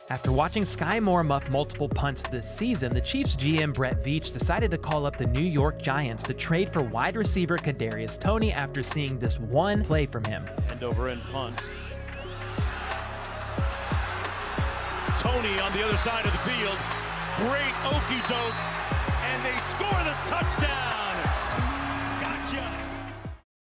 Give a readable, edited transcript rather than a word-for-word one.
After watching Skyy Moore muff multiple punts this season, the Chiefs GM Brett Veach decided to call up the New York Giants to trade for wide receiver Kadarius Toney after seeing this one play from him. End over and punt. Toney on the other side of the field. Great okey-doke, and they score the touchdown. Gotcha.